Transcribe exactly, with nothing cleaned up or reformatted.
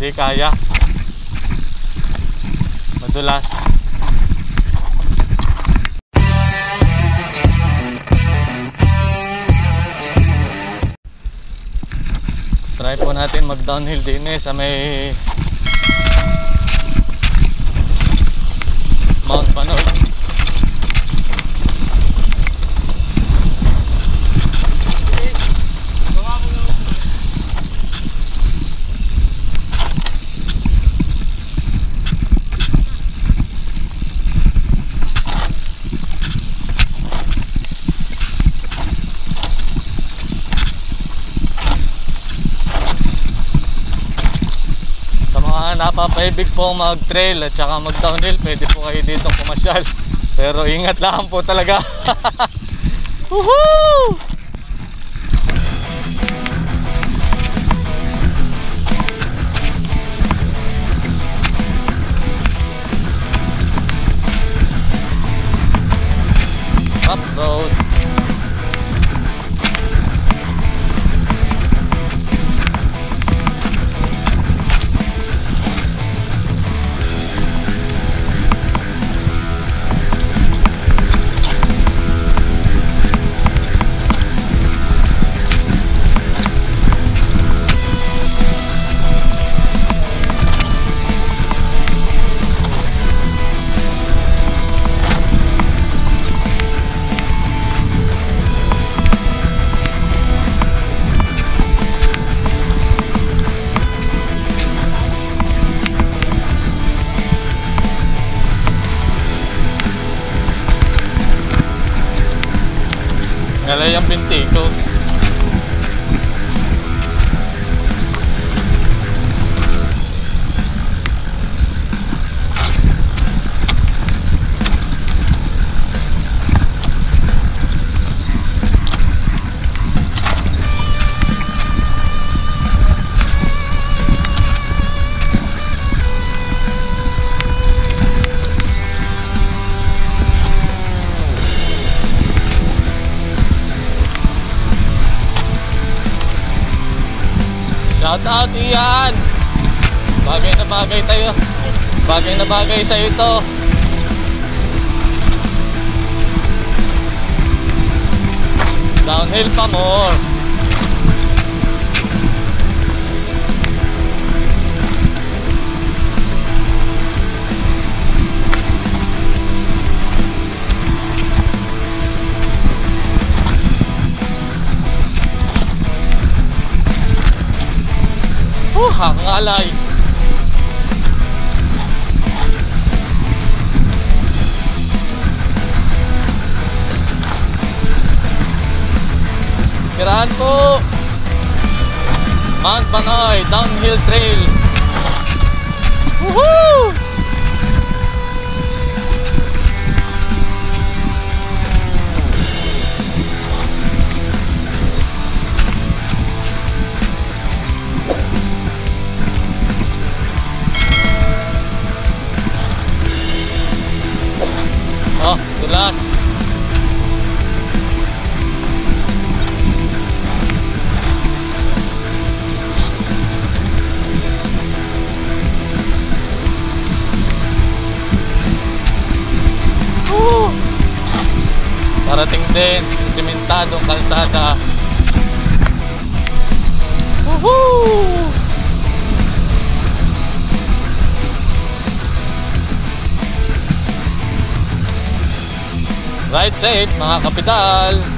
hindi kaya. Madulas. Try po natin mag downhill din eh sa may Mount Banoy. Napapaibig po mag trail at saka mag downhill, pwede po kayo dito pumasyal, pero ingat lang po talaga. Woohoo! Up road. Ngalay ang binti ko. Shout out Ian. Bagay na bagay tayo. Bagay na bagay sa'yo ito. Downhill pa more. Oh, hangalay. Tirahan po Mount Banoy Downhill Trail. Woohoo! Oh, tulas. Woo! Parating din, simentadong kalsada. Woohoo! Ride safe mga kapital.